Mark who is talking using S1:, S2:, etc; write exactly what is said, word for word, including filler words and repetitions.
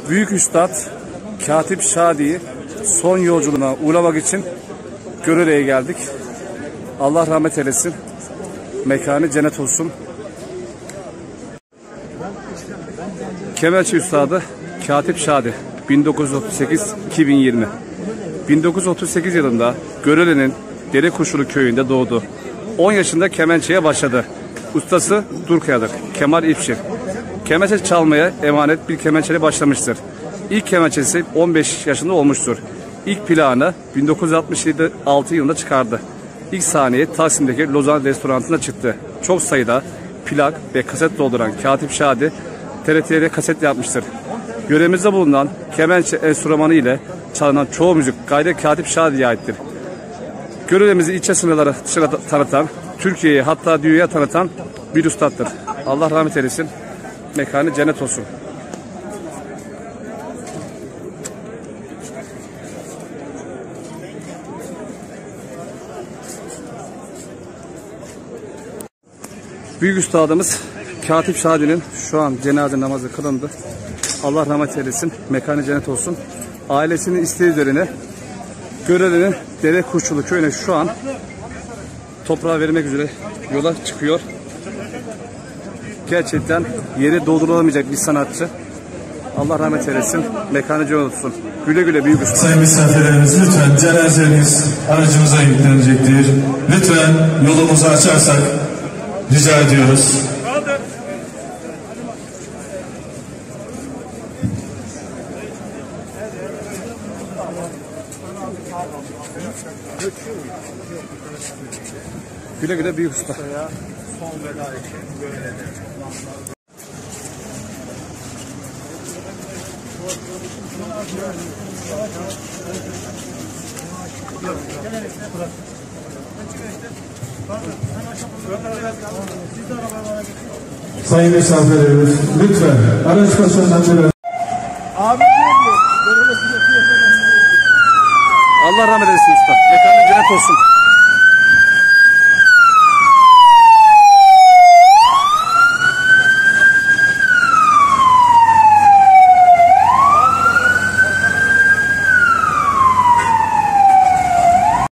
S1: Büyük Üstad Katip Şadi'yi son yolculuğuna uğramak için Görele'ye geldik. Allah rahmet eylesin. Mekanı cennet olsun. Kemençe Üstadı Katip Şadi bin dokuz yüz otuz sekiz iki bin yirmi bin dokuz yüz otuz sekiz yılında Görele'nin Derekuşulu köyünde doğdu. on yaşında kemençeye başladı. Ustası Durkaya'dır. Kemal İpşir. Kemençe çalmaya emanet bir kemençeyle başlamıştır. İlk kemençesi on beş yaşında olmuştur. İlk plağını bin dokuz yüz altmış altı yılında çıkardı. İlk sahneye Taksim'deki Lozan restoranında çıktı. Çok sayıda plak ve kaset dolduran Katip Şadi T R T'ye kaset yapmıştır. Yöremizde bulunan kemençe enstrümanı ile çalınan çoğu müzik gayri Katip Şadi'ye aittir. Görelemizi ilçe sınırları dışına tanıtan, Türkiye'yi hatta dünyaya tanıtan bir ustattır. Allah rahmet eylesin. Mekanı cennet olsun. Büyük üstadımız Katip Şadi'nin şu an cenaze namazı kılındı. Allah rahmet eylesin. Mekanı cennet olsun. Ailesinin isteği üzerine Görele'nin Derekuşulu köyüne şu an toprağı vermek üzere yola çıkıyor. Gerçekten yeri doldurulamayacak bir sanatçı. Allah rahmet eylesin. Mekanı cennet olsun. Güle güle büyük usta.
S2: Sayın misafirlerimiz, lütfen cenazeniz aracımıza yüklenecektir. Lütfen yolumuzu açarsak rica ediyoruz.
S1: Güle güle büyük usta.
S3: Son veda için böyle.
S2: Sayın misafirlerimiz, lütfen araç başından bir
S1: Allah rahmet eylesin usta. Mekanı cennet olsun.